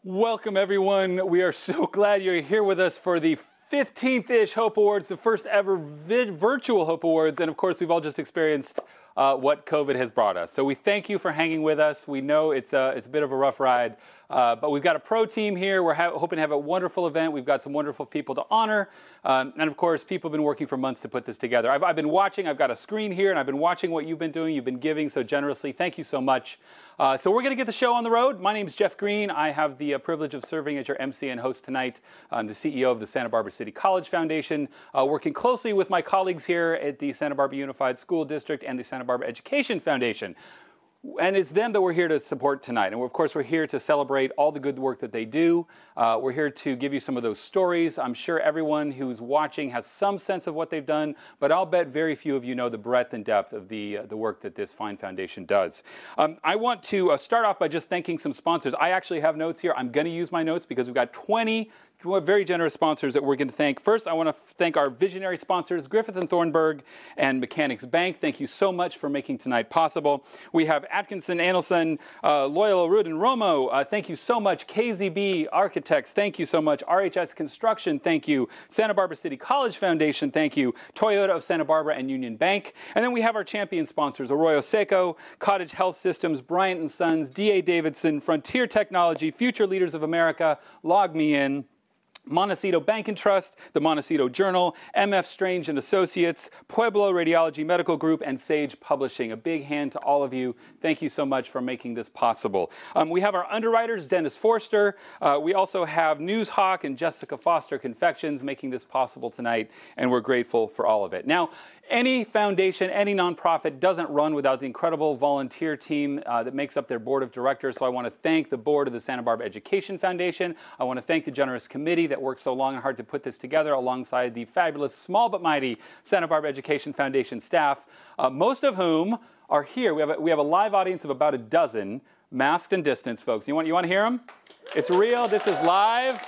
Welcome, everyone. We are so glad you're here with us for the 15th-ish Hope Awards, the first ever virtual Hope Awards. And of course, we've all just experienced what COVID has brought us. So we thank you for hanging with us. We know it's a bit of a rough ride, but we've got a pro team here. We're hoping to have a wonderful event. We've got some wonderful people to honor. And of course, people have been working for months to put this together. I've been watching. I've got a screen here, and I've been watching what you've been doing. You've been giving so generously. Thank you so much. So we're going to get the show on the road. My name is Jeff Green. I have the privilege of serving as your MC and host tonight. I'm the CEO of the Santa Barbara City College Foundation, working closely with my colleagues here at the Santa Barbara Unified School District and the Santa Barbara Education Foundation. And it's them that we're here to support tonight. And of course, we're here to celebrate all the good work that they do. We're here to give you some of those stories. I'm sure everyone who's watching has some sense of what they've done, but I'll bet very few of you know the breadth and depth of the work that this fine foundation does. I want to start off by just thanking some sponsors. I actually have notes here. I'm going to use my notes because we've got 20 very generous sponsors that we're going to thank. First, I want to thank our visionary sponsors, Griffith & Thornburg and Mechanics Bank. Thank you so much for making tonight possible. We have Atkinson, Anelson, Loyola, Rood, and Romo. Thank you so much. KZB Architects, thank you so much. RHS Construction, thank you. Santa Barbara City College Foundation, thank you. Toyota of Santa Barbara and Union Bank. And then we have our champion sponsors, Arroyo Seco, Cottage Health Systems, Bryant & Sons, D.A. Davidson, Frontier Technology, Future Leaders of America, Log Me In, Montecito Bank and Trust, the Montecito Journal, MF Strange and Associates, Pueblo Radiology Medical Group, and Sage Publishing. A big hand to all of you. Thank you so much for making this possible. We have our underwriters, Dennis Forster. We also have Newshawk and Jessica Foster Confections making this possible tonight, and we're grateful for all of it. Now, any foundation, any nonprofit doesn't run without the incredible volunteer team that makes up their board of directors. So I want to thank the board of the Santa Barbara Education Foundation. I want to thank the generous committee that worked so long and hard to put this together alongside the fabulous, small but mighty Santa Barbara Education Foundation staff, most of whom are here. We have a live audience of about a dozen, masked and distanced folks. You want to hear them? It's real. This is live.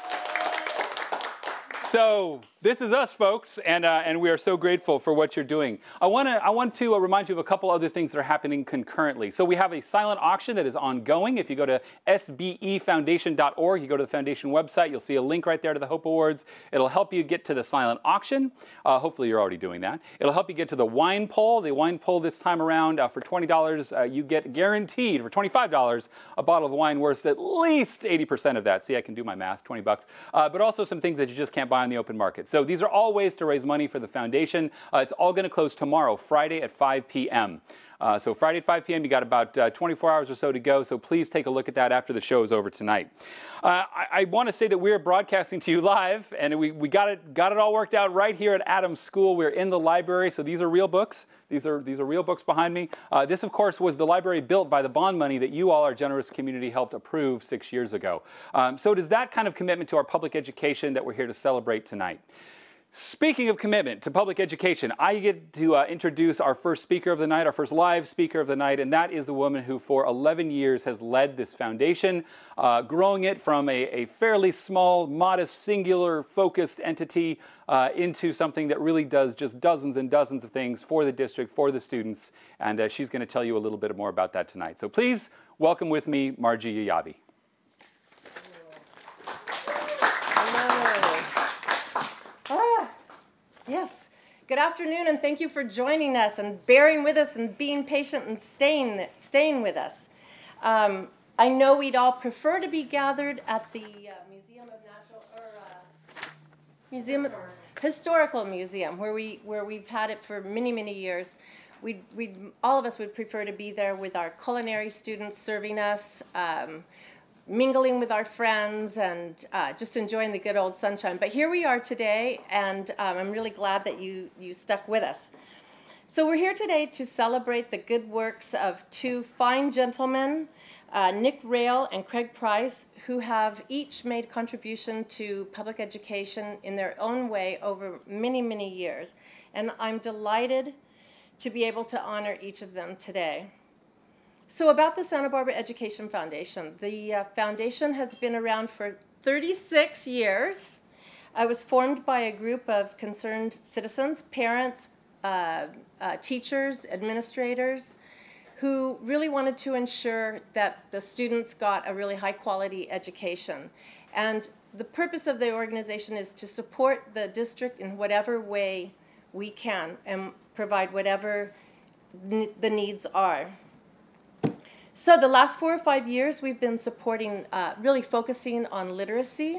So this is us, folks, and we are so grateful for what you're doing. I want to remind you of a couple other things that are happening concurrently. So we have a silent auction that is ongoing. If you go to sbefoundation.org, you go to the foundation website, you'll see a link right there to the Hope Awards. It'll help you get to the silent auction. Hopefully you're already doing that. It'll help you get to the wine poll. The wine poll this time around, for $20, you get guaranteed, for $25, a bottle of wine worth at least 80% of that. See, I can do my math, 20 bucks. But also some things that you just can't buy on the open market. So these are all ways to raise money for the foundation. It's all going to close tomorrow, Friday at 5 p.m. So Friday at 5 p.m., you got about 24 hours or so to go, so please take a look at that after the show is over tonight. I want to say that we are broadcasting to you live, and we got it all worked out right here at Adams School. We're in the library, so these are real books. These are real books behind me. This, of course, was the library built by the bond money that you all, our generous community, helped approve 6 years ago. So it is that kind of commitment to our public education that we're here to celebrate tonight. Speaking of commitment to public education, I get to introduce our first speaker of the night, our first live speaker of the night, and that is the woman who for 11 years has led this foundation, growing it from a fairly small, modest, singular, focused entity into something that really does just dozens and dozens of things for the district, for the students, and she's going to tell you a little bit more about that tonight. So please welcome with me Margie Yayavi. Yes. Good afternoon, and thank you for joining us and bearing with us and being patient and staying with us. I know we'd all prefer to be gathered at the Historical Museum, where we've had it for many years. All of us would prefer to be there with our culinary students serving us, mingling with our friends, and just enjoying the good old sunshine. But here we are today, and I'm really glad that you stuck with us. So we're here today to celebrate the good works of two fine gentlemen, Nick Rail and Craig Price, who have each made contribution to public education in their own way over many years. And I'm delighted to be able to honor each of them today. So about the Santa Barbara Education Foundation. The foundation has been around for 36 years. I was formed by a group of concerned citizens, parents, teachers, administrators, who really wanted to ensure that the students got a really high quality education. And the purpose of the organization is to support the district in whatever way we can and provide whatever the needs are. So the last 4 or 5 years we've been supporting, really focusing on literacy.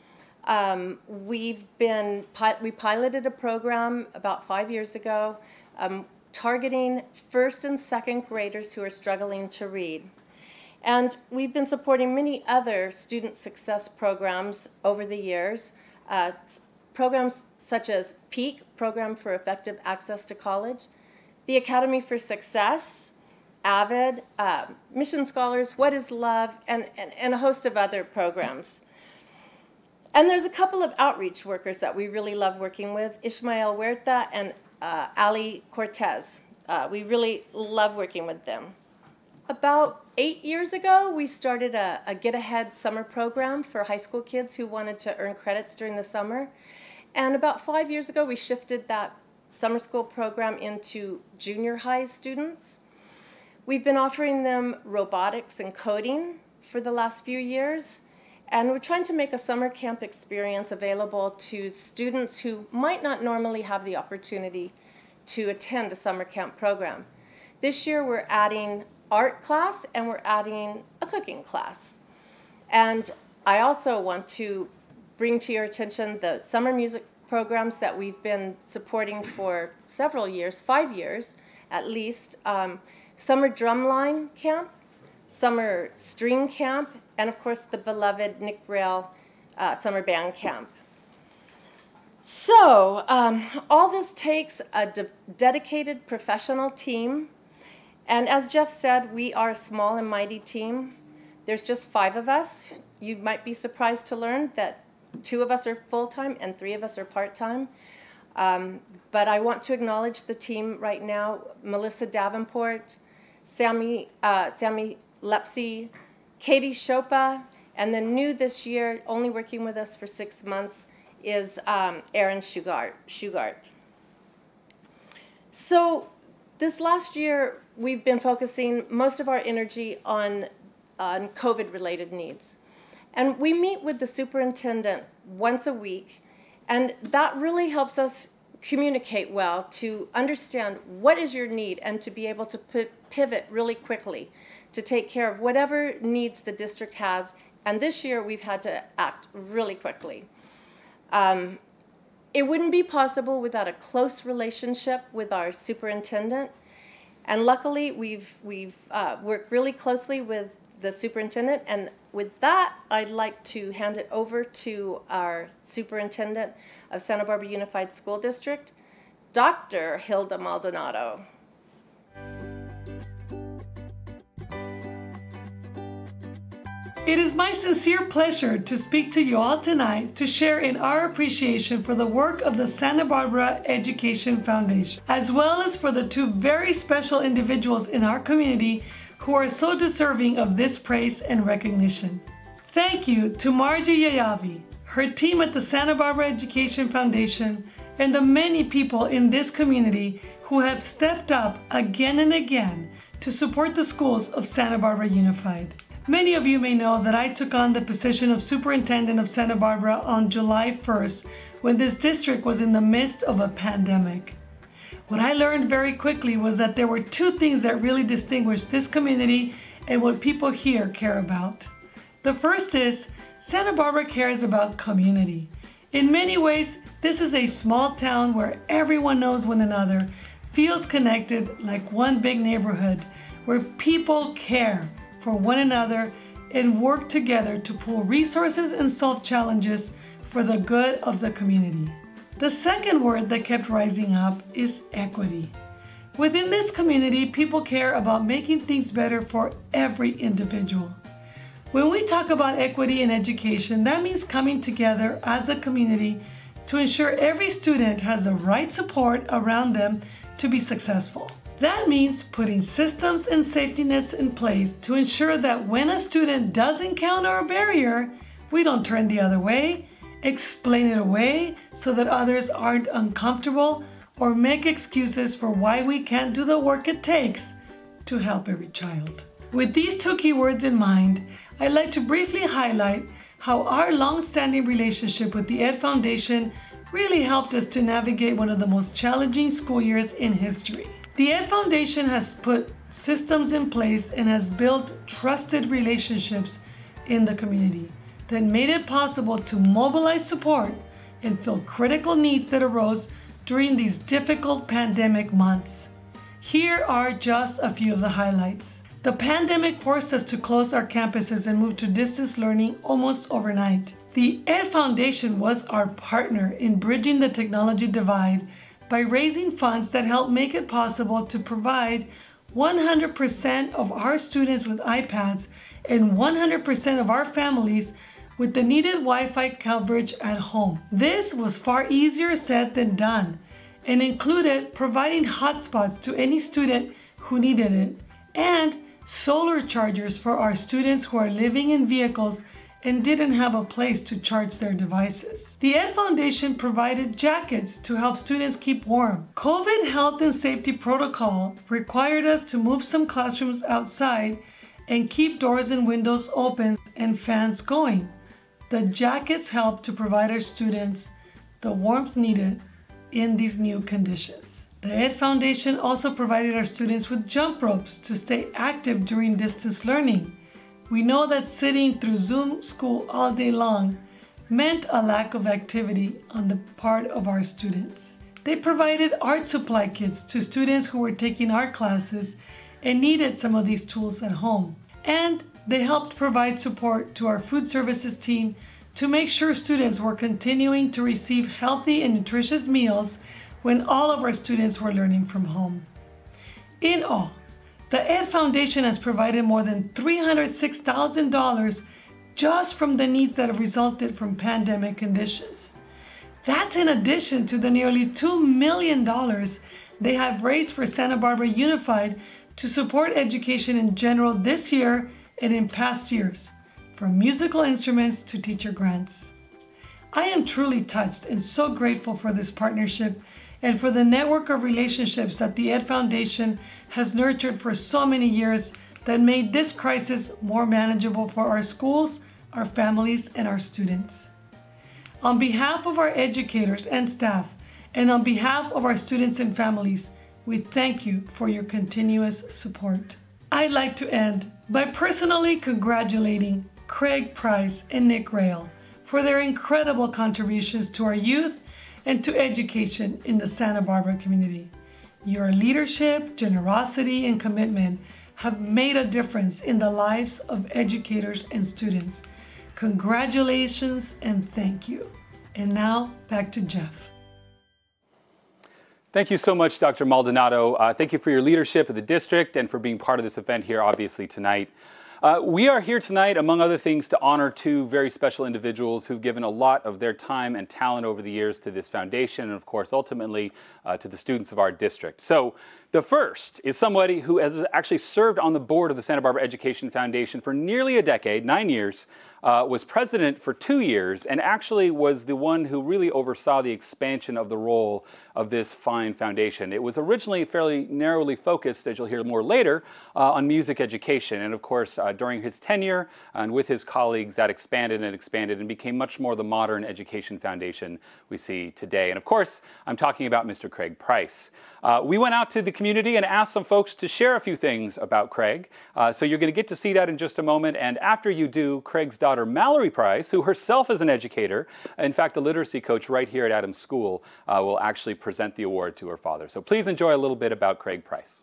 We piloted a program about 5 years ago targeting first and second graders who are struggling to read. And we've been supporting many other student success programs over the years, programs such as PEAK, Program for Effective Access to College, the Academy for Success, AVID, Mission Scholars, What is Love, and a host of other programs. And there's a couple of outreach workers that we really love working with, Ishmael Huerta and Ali Cortez. We really love working with them. About 8 years ago, we started a Get Ahead summer program for high school kids who wanted to earn credits during the summer. And about 5 years ago, we shifted that summer school program into junior high students. We've been offering them robotics and coding for the last few years. And we're trying to make a summer camp experience available to students who might not normally have the opportunity to attend a summer camp program. This year we're adding art class and we're adding a cooking class. And I also want to bring to your attention the summer music programs that we've been supporting for several years, 5 years at least. Summer drumline camp, summer string camp, and of course the beloved Nick Rail summer band camp. So all this takes a dedicated professional team. And as Jeff said, we are a small and mighty team. There's just 5 of us. You might be surprised to learn that 2 of us are full-time and 3 of us are part-time. But I want to acknowledge the team right now: Melissa Davenport, Sammy Lepsy, Katie Chopa, and then new this year, only working with us for 6 months, is Erin Shugart. So this last year, we've been focusing most of our energy on COVID-related needs. And we meet with the superintendent once a week, and that really helps us communicate well to understand what is your need and to be able to pivot really quickly to take care of whatever needs the district has. And this year we've had to act really quickly. It wouldn't be possible without a close relationship with our superintendent. And luckily we've worked really closely with the superintendent. And with that, I'd like to hand it over to our superintendent of Santa Barbara Unified School District, Dr. Hilda Maldonado. It is my sincere pleasure to speak to you all tonight to share in our appreciation for the work of the Santa Barbara Education Foundation, as well as for the 2 very special individuals in our community who are so deserving of this praise and recognition. Thank you to Margie Yayavi, her team at the Santa Barbara Education Foundation, and the many people in this community who have stepped up again and again to support the schools of Santa Barbara Unified. Many of you may know that I took on the position of Superintendent of Santa Barbara on July 1st, when this district was in the midst of a pandemic. What I learned very quickly was that there were 2 things that really distinguish this community and what people here care about. The first is Santa Barbara cares about community. In many ways, this is a small town where everyone knows one another, feels connected like one big neighborhood, where people care for one another and work together to pool resources and solve challenges for the good of the community. The second word that kept rising up is equity. Within this community, people care about making things better for every individual. When we talk about equity in education, that means coming together as a community to ensure every student has the right support around them to be successful. That means putting systems and safety nets in place to ensure that when a student does encounter a barrier, we don't turn the other way, explain it away so that others aren't uncomfortable, or make excuses for why we can't do the work it takes to help every child. With these two keywords in mind, I'd like to briefly highlight how our long-standing relationship with the Ed Foundation really helped us to navigate one of the most challenging school years in history. The Ed Foundation has put systems in place and has built trusted relationships in the community that made it possible to mobilize support and fill critical needs that arose during these difficult pandemic months. Here are just a few of the highlights. The pandemic forced us to close our campuses and move to distance learning almost overnight. The Ed Foundation was our partner in bridging the technology divide by raising funds that helped make it possible to provide 100% of our students with iPads and 100% of our families with the needed Wi-Fi coverage at home. This was far easier said than done and included providing hotspots to any student who needed it and solar chargers for our students who are living in vehicles and didn't have a place to charge their devices. The Ed Foundation provided jackets to help students keep warm. COVID health and safety protocol required us to move some classrooms outside and keep doors and windows open and fans going. The jackets helped to provide our students the warmth needed in these new conditions. The Ed Foundation also provided our students with jump ropes to stay active during distance learning. We know that sitting through Zoom school all day long meant a lack of activity on the part of our students. They provided art supply kits to students who were taking art classes and needed some of these tools at home. And they helped provide support to our food services team to make sure students were continuing to receive healthy and nutritious meals when all of our students were learning from home. In all, the Ed Foundation has provided more than $306,000 just from the needs that have resulted from pandemic conditions. That's in addition to the nearly $2 million they have raised for Santa Barbara Unified to support education in general this year and in past years, from musical instruments to teacher grants. I am truly touched and so grateful for this partnership and for the network of relationships that the Ed Foundation has nurtured for so many years that made this crisis more manageable for our schools, our families, and our students. On behalf of our educators and staff, and on behalf of our students and families, we thank you for your continuous support. I'd like to end by personally congratulating Craig Price and Nick Rail for their incredible contributions to our youth and to education in the Santa Barbara community. Your leadership, generosity, and commitment have made a difference in the lives of educators and students. Congratulations and thank you. And now back to Jeff. Thank you so much, Dr. Maldonado. Thank you for your leadership of the district and for being part of this event here, obviously, tonight. We are here tonight, among other things, to honor two very special individuals who've given a lot of their time and talent over the years to this foundation and, of course, ultimately to the students of our district. So the first is somebody who has actually served on the board of the Santa Barbara Education Foundation for nearly a decade, 9 years, was president for 2 years, and actually was the one who really oversaw the expansion of the role of this fine foundation. It was originally fairly narrowly focused, as you'll hear more later, on music education. And of course, during his tenure and with his colleagues, that expanded and became much more the modern education foundation we see today. And of course, I'm talking about Mr. Craig Price. We went out to the community and asked some folks to share a few things about Craig. So you're going to get to see that in just a moment. And after you do, Craig's daughter, Mallory Price, who herself is an educator, in fact, a literacy coach right here at Adams School, will actually present the award to her father. So please enjoy a little bit about Craig Price.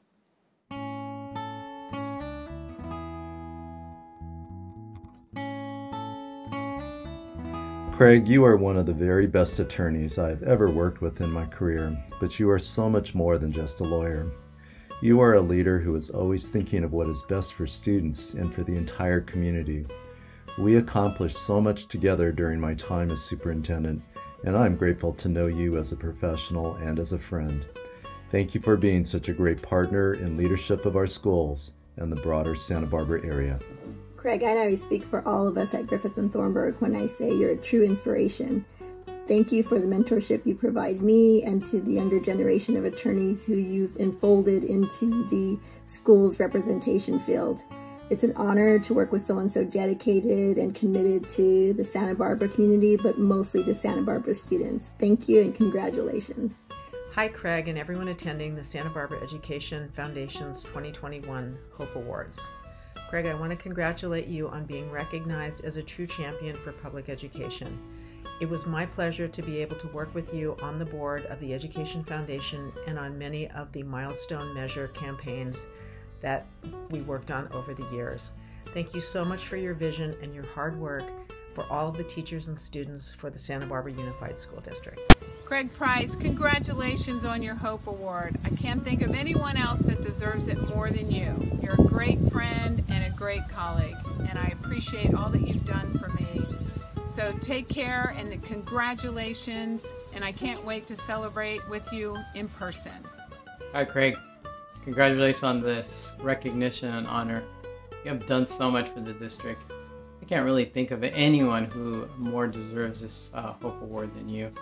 Craig, you are one of the very best attorneys I've ever worked with in my career, but you are so much more than just a lawyer. You are a leader who is always thinking of what is best for students and for the entire community. We accomplished so much together during my time as superintendent, and I'm grateful to know you as a professional and as a friend. Thank you for being such a great partner in leadership of our schools and the broader Santa Barbara area. Craig, I know I speak for all of us at Griffith and Thornburg when I say you're a true inspiration. thank you for the mentorship you provide me and to the younger generation of attorneys who you've enfolded into the school's representation field. It's an honor to work with someone so dedicated and committed to the Santa Barbara community, but mostly to Santa Barbara students. Thank you and congratulations. Hi, Craig, and everyone attending the Santa Barbara Education Foundation's 2021 Hope Awards. Craig, I want to congratulate you on being recognized as a true champion for public education. It was my pleasure to be able to work with you on the board of the Education Foundation and on many of the milestone measure campaigns that we worked on over the years. Thank you so much for your vision and your hard work for all of the teachers and students for the Santa Barbara Unified School District. Craig Price, congratulations on your Hope Award. I can't think of anyone else that deserves it more than you. You're a great friend and a great colleague, and I appreciate all that you've done for me. So take care and congratulations, and I can't wait to celebrate with you in person. Hi, Craig. Congratulations on this recognition and honor. You have done so much for the district. I can't really think of anyone who more deserves this Hope Award than you.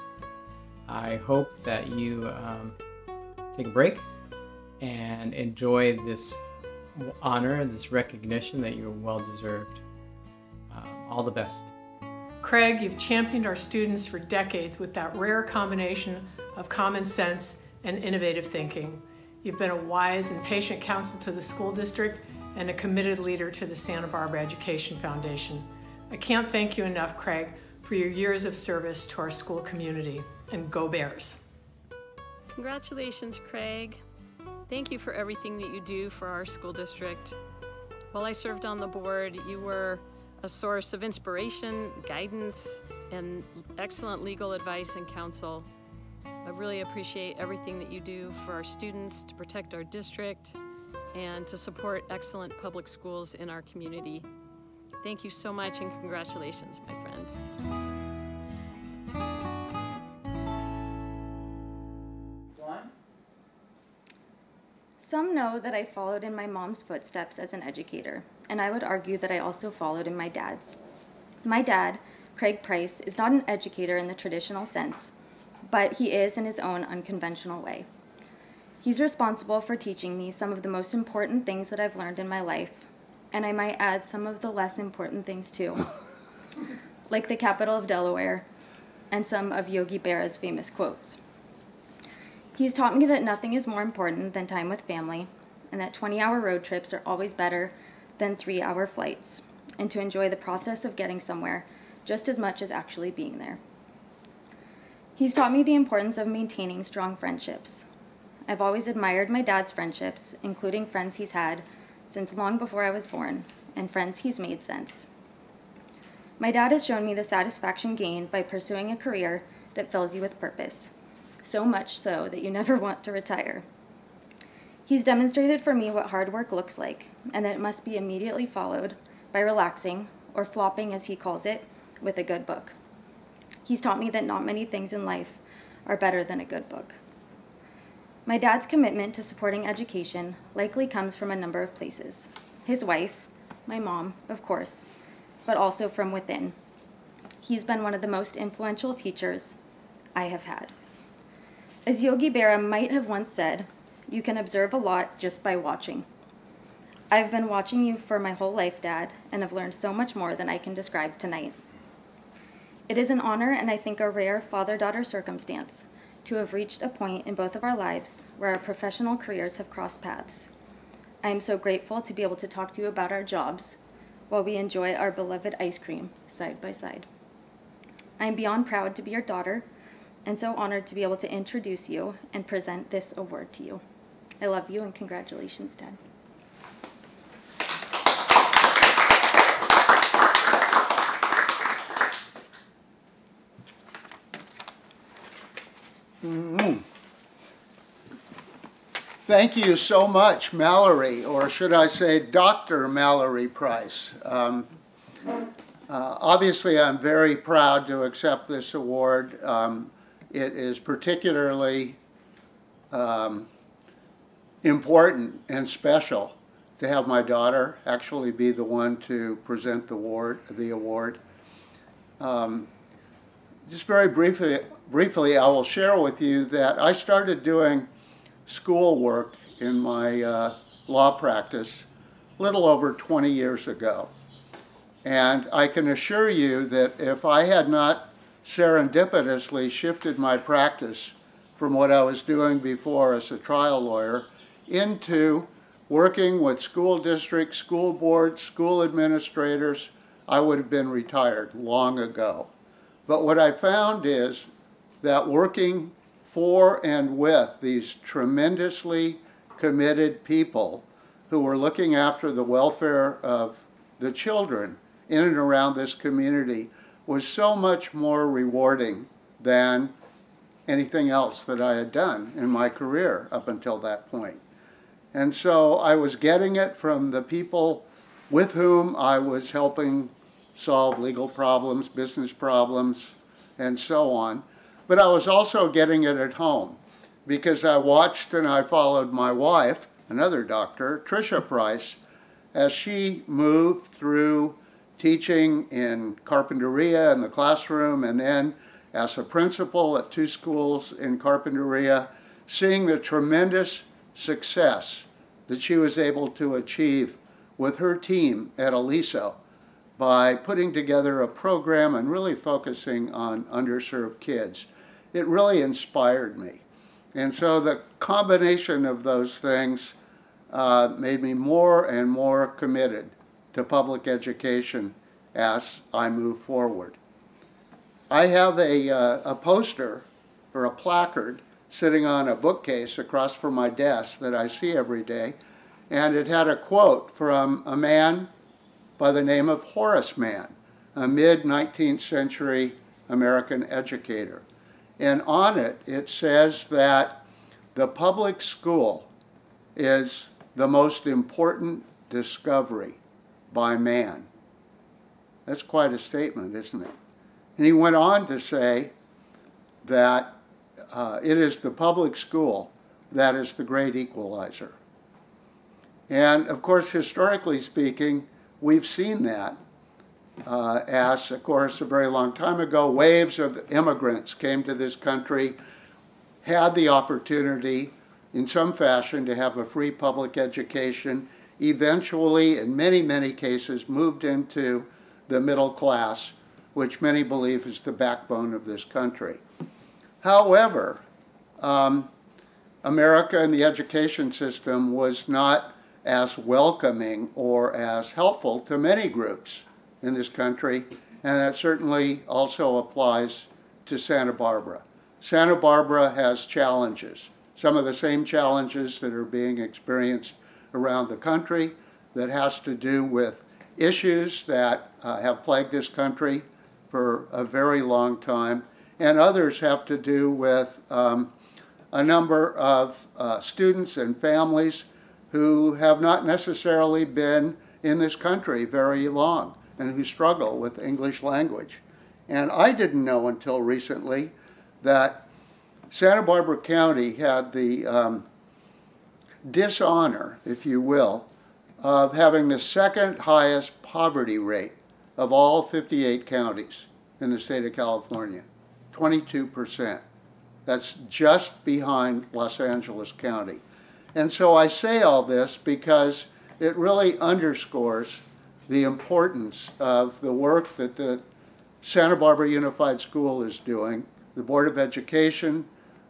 I hope that you take a break and enjoy this honor, this recognition that you're well deserved. All the best. Craig, you've championed our students for decades with that rare combination of common sense and innovative thinking. You've been a wise and patient counsel to the school district and a committed leader to the Santa Barbara Education Foundation. I can't thank you enough, Craig, for your years of service to our school community. And go Bears. Congratulations, Craig. Thank you for everything that you do for our school district. While I served on the board, you were a source of inspiration, guidance, and excellent legal advice and counsel. I really appreciate everything that you do for our students to protect our district and to support excellent public schools in our community. Thank you so much and congratulations, my friend. Some know that I followed in my mom's footsteps as an educator, and I would argue that I also followed in my dad's. My dad, Craig Price, is not an educator in the traditional sense, but he is in his own unconventional way. He's responsible for teaching me some of the most important things that I've learned in my life, and I might add some of the less important things too, like the capital of Delaware and some of Yogi Berra's famous quotes. He's taught me that nothing is more important than time with family, and that 20-hour road trips are always better than 3-hour flights, and to enjoy the process of getting somewhere just as much as actually being there. He's taught me the importance of maintaining strong friendships. I've always admired my dad's friendships, including friends he's had since long before I was born, and friends he's made since. My dad has shown me the satisfaction gained by pursuing a career that fills you with purpose. So much so that you never want to retire. He's demonstrated for me what hard work looks like, and that it must be immediately followed by relaxing, or flopping as he calls it, with a good book. He's taught me that not many things in life are better than a good book. My dad's commitment to supporting education likely comes from a number of places. His wife, my mom, of course, but also from within. He's been one of the most influential teachers I have had. As Yogi Berra might have once said, you can observe a lot just by watching. I've been watching you for my whole life, Dad, and have learned so much more than I can describe tonight. It is an honor and I think a rare father-daughter circumstance to have reached a point in both of our lives where our professional careers have crossed paths. I am so grateful to be able to talk to you about our jobs while we enjoy our beloved ice cream side by side. I am beyond proud to be your daughter and so honored to be able to introduce you and present this award to you. I love you and congratulations, Dad. Thank you so much, Mallory, or should I say Dr. Mallory Price. Obviously, I'm very proud to accept this award. It is particularly important and special to have my daughter actually be the one to present the award. just very briefly, I will share with you that I started doing school work in my law practice a little over 20 years ago. And I can assure you that if I had not serendipitously shifted my practice from what I was doing before as a trial lawyer into working with school districts, school boards, school administrators, I would have been retired long ago. But what I found is that working for and with these tremendously committed people who were looking after the welfare of the children in and around this community was so much more rewarding than anything else that I had done in my career up until that point. And so I was getting it from the people with whom I was helping solve legal problems, business problems, and so on. But I was also getting it at home because I watched and I followed my wife, another doctor, Tricia Price, as she moved through teaching in Carpinteria in the classroom and then as a principal at 2 schools in Carpinteria, seeing the tremendous success that she was able to achieve with her team at Aliso by putting together a program and really focusing on underserved kids. It really inspired me. And so the combination of those things made me more and more committed to public education as I move forward. I have a poster or a placard sitting on a bookcase across from my desk that I see every day, and it had a quote from a man by the name of Horace Mann, a mid-19th century American educator. And on it, it says that the public school is the most important discovery by man. That's quite a statement, isn't it? And he went on to say that it is the public school that is the great equalizer. And of course, historically speaking, we've seen that as, of course, a very long time ago, waves of immigrants came to this country, had the opportunity in some fashion to have a free public education, eventually, in many, many cases, moved into the middle class, which many believe is the backbone of this country. However, America and the education system was not as welcoming or as helpful to many groups in this country, and that certainly also applies to Santa Barbara. Santa Barbara has challenges, some of the same challenges that are being experienced around the country, that has to do with issues that have plagued this country for a very long time, and others have to do with a number of students and families who have not necessarily been in this country very long and who struggle with English language. And I didn't know until recently that Santa Barbara County had the dishonor, if you will, of having the second highest poverty rate of all 58 counties in the state of California, 22%. That's just behind Los Angeles County. And so I say all this because it really underscores the importance of the work that the Santa Barbara Unified School is doing, the Board of Education,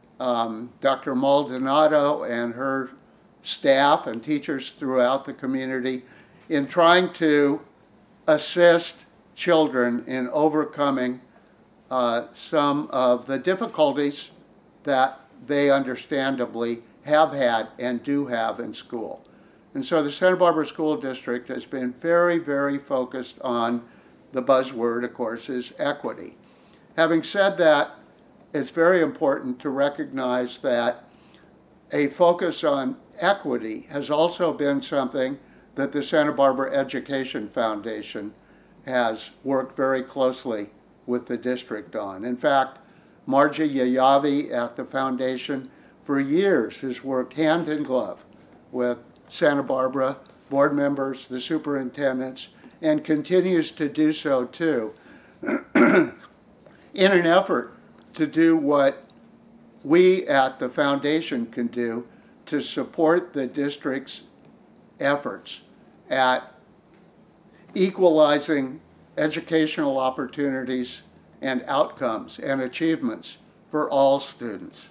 Dr. Maldonado and her staff and teachers throughout the community in trying to assist children in overcoming some of the difficulties that they understandably have had and do have in school. And so the Santa Barbara School District has been very, very focused on the buzzword, of course, is equity. Having said that, it's very important to recognize that a focus on equity has also been something that the Santa Barbara Education Foundation has worked very closely with the district on. In fact, Margie Yayavi at the foundation for years has worked hand in glove with Santa Barbara board members, the superintendents, and continues to do so too, in in an effort to do what we at the foundation can do to support the district's efforts at equalizing educational opportunities and outcomes and achievements for all students.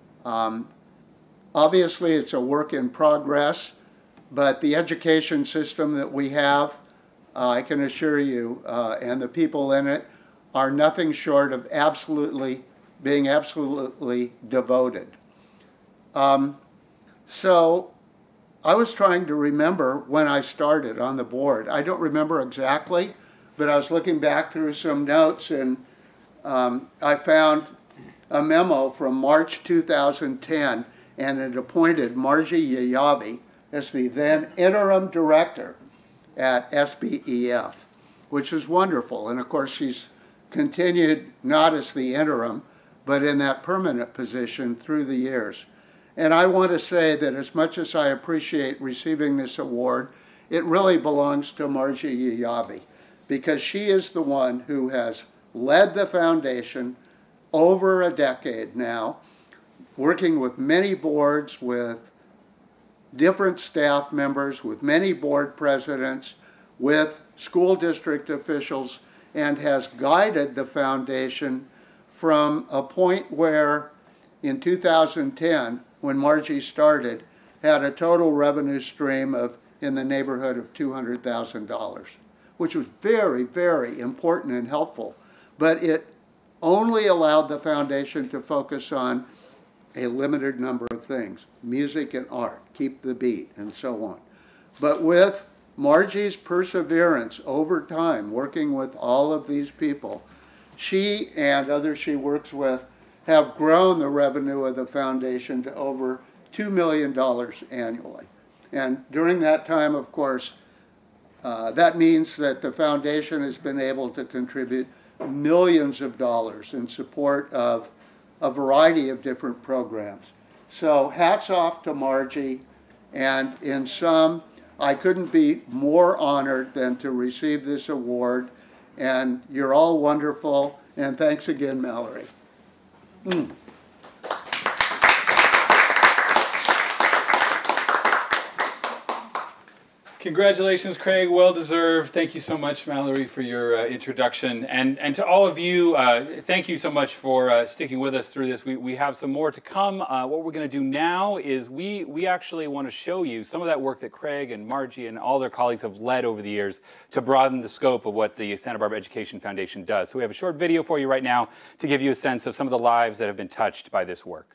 Obviously, it's a work in progress, but the education system that we have, I can assure you, and the people in it, are nothing short of being absolutely devoted. So I was trying to remember when I started on the board. I don't remember exactly, but I was looking back through some notes, and I found a memo from March 2010, and it appointed Margie Yayavi as the then interim director at SBEF, which is wonderful. And of course, she's continued not as the interim, but in that permanent position through the years. And I want to say that as much as I appreciate receiving this award, it really belongs to Margie Yayavi, because she is the one who has led the foundation over a decade now, working with many boards, with different staff members, with many board presidents, with school district officials, and has guided the foundation from a point where in 2010, when Margie started, had a total revenue stream of in the neighborhood of $200,000, which was very, very important and helpful. But it only allowed the foundation to focus on a limited number of things: music and art, keep the beat, and so on. But with Margie's perseverance over time, working with all of these people, she and others she works with have grown the revenue of the foundation to over $2 million annually. And during that time, of course, that means that the foundation has been able to contribute millions of dollars in support of a variety of different programs. So hats off to Margie, and in sum, I couldn't be more honored than to receive this award, and you're all wonderful, and thanks again, Mallory. Congratulations, Craig. Well deserved. Thank you so much, Mallory, for your introduction. And to all of you, thank you so much for sticking with us through this. We have some more to come. What we're going to do now is we actually want to show you some of that work that Craig and Margie and all their colleagues have led over the years to broaden the scope of what the Santa Barbara Education Foundation does. So we have a short video for you right now to give you a sense of some of the lives that have been touched by this work.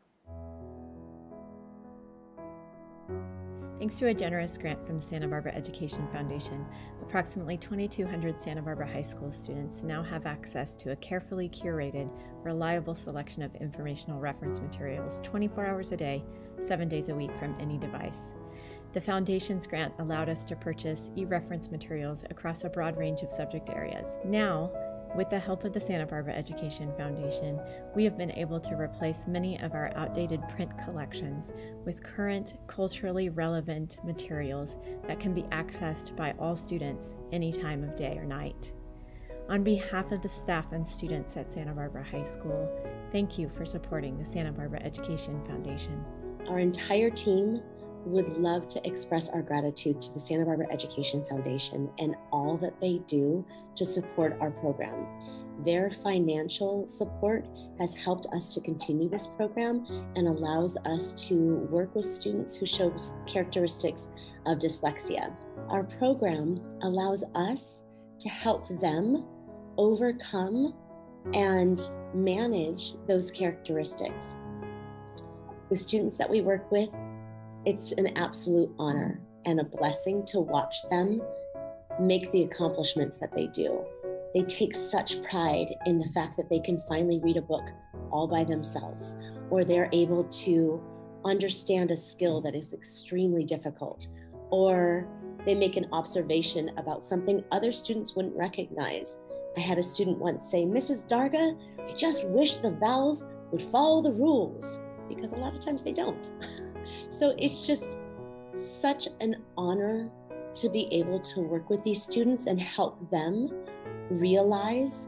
Thanks to a generous grant from the Santa Barbara Education Foundation, approximately 2,200 Santa Barbara High School students now have access to a carefully curated, reliable selection of informational reference materials 24 hours a day, 7 days a week from any device. The Foundation's grant allowed us to purchase e-reference materials across a broad range of subject areas. Now, with the help of the Santa Barbara Education Foundation, we have been able to replace many of our outdated print collections with current, culturally relevant materials that can be accessed by all students any time of day or night. On behalf of the staff and students at Santa Barbara High School, thank you for supporting the Santa Barbara Education Foundation. Our entire team would love to express our gratitude to the Santa Barbara Education Foundation and all that they do to support our program. Their financial support has helped us to continue this program and allows us to work with students who show characteristics of dyslexia. Our program allows us to help them overcome and manage those characteristics. The students that we work with, it's an absolute honor and a blessing to watch them make the accomplishments that they do. They take such pride in the fact that they can finally read a book all by themselves, or they're able to understand a skill that is extremely difficult, or they make an observation about something other students wouldn't recognize. I had a student once say, "Mrs. Darga, I just wish the vowels would follow the rules," because a lot of times they don't. So it's just such an honor to be able to work with these students and help them realize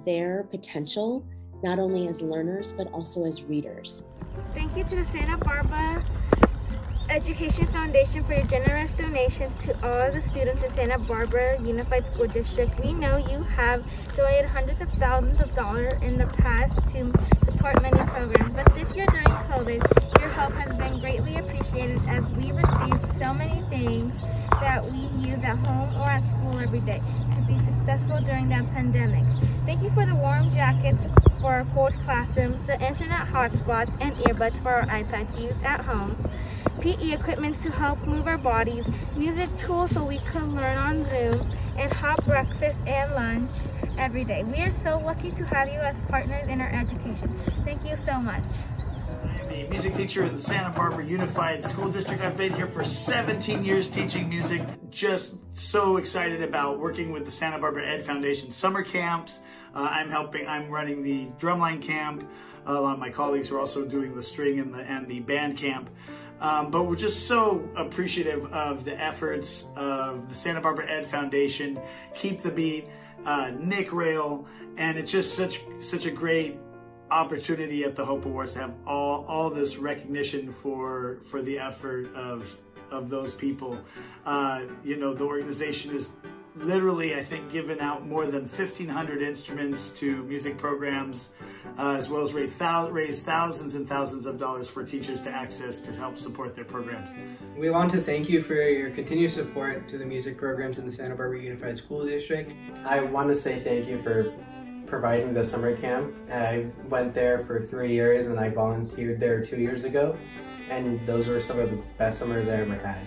their potential, not only as learners, but also as readers. Thank you to the Santa Barbara Education Foundation for your generous donations to all the students in Santa Barbara Unified School District. We know you have donated hundreds of thousands of dollars in the past to support many programs, but this year during COVID, your help has been greatly appreciated as we received so many things that we use at home or at school every day to be successful during that pandemic. Thank you for the warm jackets for our cold classrooms, the internet hotspots, and earbuds for our iPads used at home, PE equipment to help move our bodies, music tools so we can learn on Zoom, and hot breakfast and lunch every day. We are so lucky to have you as partners in our education. Thank you so much. I'm a music teacher in the Santa Barbara Unified School District. I've been here for 17 years teaching music. Just so excited about working with the Santa Barbara Ed Foundation summer camps. I'm running the drumline camp. A lot of my colleagues are also doing the string and the band camp. But we're just so appreciative of the efforts of the Santa Barbara Ed Foundation, Keep the Beat, Nick Rail, and it's just such a great opportunity at the Hope Awards to have all this recognition for the effort of those people. You know, the organization is literally, I think, given out more than 1,500 instruments to music programs, as well as raise thousands and thousands of dollars for teachers to access to help support their programs. We want to thank you for your continued support to the music programs in the Santa Barbara Unified School District. I want to say thank you for providing the summer camp. I went there for 3 years and I volunteered there 2 years ago, and those were some of the best summers I ever had.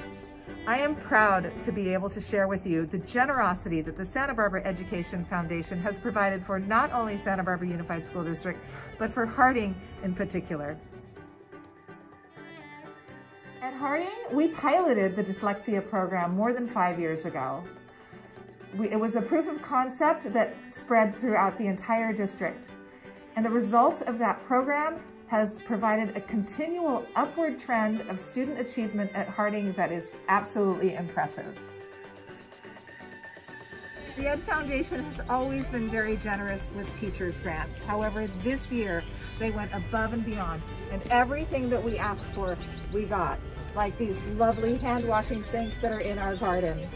I am proud to be able to share with you the generosity that the Santa Barbara Education Foundation has provided for not only Santa Barbara Unified School District, but for Harding in particular. At Harding, we piloted the dyslexia program more than 5 years ago. It was a proof of concept that spread throughout the entire district. And the result of that program has provided a continual upward trend of student achievement at Harding that is absolutely impressive. The Ed Foundation has always been very generous with teachers' grants. However, this year they went above and beyond, and everything that we asked for, we got, like these lovely hand-washing sinks that are in our garden.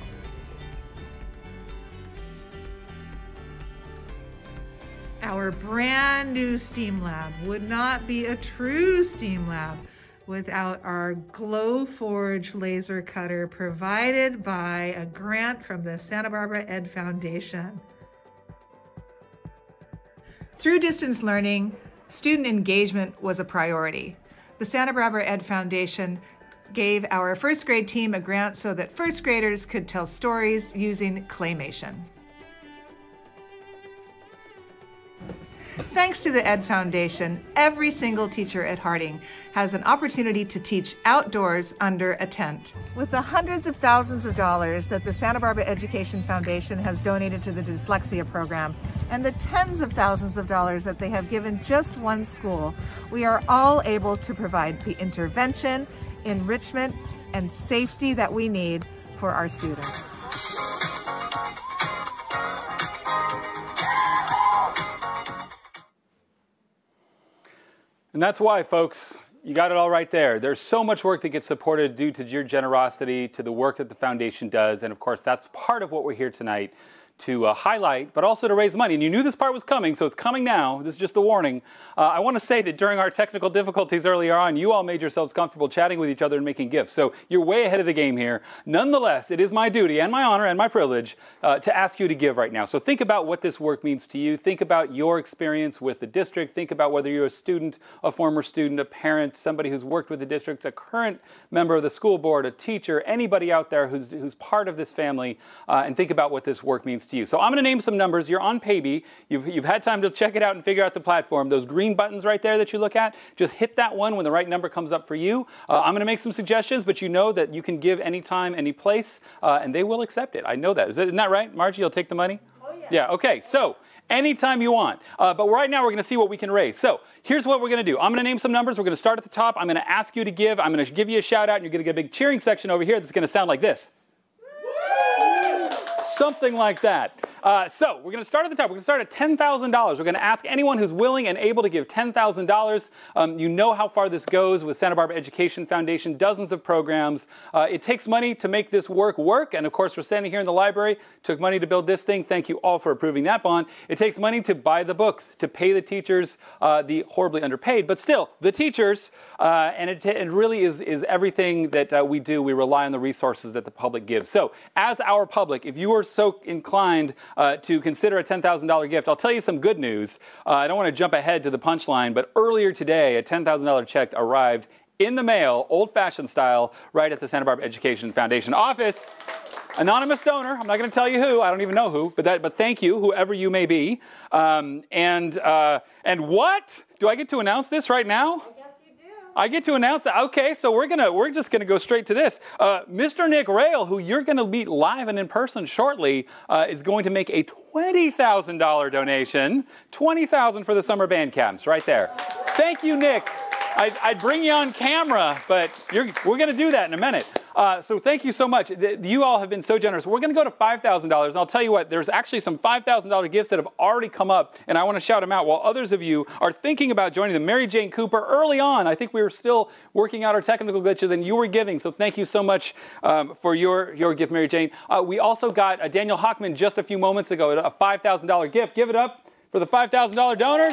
Our brand new STEAM lab would not be a true STEAM lab without our Glowforge laser cutter provided by a grant from the Santa Barbara Ed Foundation. Through distance learning, student engagement was a priority. The Santa Barbara Ed Foundation gave our first grade team a grant so that first graders could tell stories using claymation. Thanks to the Ed Foundation, every single teacher at Harding has an opportunity to teach outdoors under a tent. With the hundreds of thousands of dollars that the Santa Barbara Education Foundation has donated to the dyslexia program, and the tens of thousands of dollars that they have given just one school, we are all able to provide the intervention, enrichment, and safety that we need for our students. And that's why, folks, you got it all right there. There's so much work that gets supported due to your generosity, to the work that the foundation does. And of course, that's part of what we're here tonight to highlight, but also to raise money. And you knew this part was coming, so it's coming now. This is just a warning. I want to say that during our technical difficulties earlier on, you all made yourselves comfortable chatting with each other and making gifts. So you're way ahead of the game here. Nonetheless, it is my duty and my honor and my privilege to ask you to give right now. So think about what this work means to you. Think about your experience with the district. Think about whether you're a student, a former student, a parent, somebody who's worked with the district, a current member of the school board, a teacher, anybody out there who's part of this family, and think about what this work means to you. So I'm going to name some numbers. You're on Paybe. You've had time to check it out and figure out the platform. Those green buttons right there that you look at, just hit that one when the right number comes up for you. I'm going to make some suggestions, but you know that you can give anytime, any place, and they will accept it. I know that. Isn't that right, Margie? You'll take the money? Oh, yeah. Yeah, okay. So anytime you want. But right now we're going to see what we can raise. So here's what we're going to do. I'm going to name some numbers. We're going to start at the top. I'm going to ask you to give. I'm going to give you a shout out, and you're going to get a big cheering section over here that's going to sound like this. Something like that. So we're going to start at the top. We're going to start at $10,000. We're going to ask anyone who's willing and able to give $10,000. You know how far this goes with Santa Barbara Education Foundation, dozens of programs. It takes money to make this work. And of course, we're standing here in the library. Took money to build this thing. Thank you all for approving that bond. It takes money to buy the books, to pay the teachers, the horribly underpaid, but still the teachers. And it really is everything that we do. We rely on the resources that the public gives. So as our public, if you are so inclined to consider a $10,000 gift, I'll tell you some good news. I don't want to jump ahead to the punchline, but earlier today, a $10,000 check arrived in the mail, old-fashioned style, right at the Santa Barbara Education Foundation office. Anonymous donor. I'm not going to tell you who. I don't even know who. But thank you, whoever you may be. And what? Do I get to announce this right now? I get to announce that. Okay, so we're just gonna go straight to this. Mr. Nick Rail, who you're gonna meet live and in person shortly, is going to make a $20,000 donation. $20,000 for the summer band camps, right there. Thank you, Nick. I'd bring you on camera, but we're gonna do that in a minute. So thank you so much. You all have been so generous. We're going to go to $5,000. And I'll tell you what, there's actually some $5,000 gifts that have already come up, and I want to shout them out while others of you are thinking about joining them. Mary Jane Cooper, early on, I think we were still working out our technical glitches, and you were giving. So thank you so much for your gift, Mary Jane. We also got Daniel Hockman just a few moments ago, a $5,000 gift. Give it up for the $5,000 donors.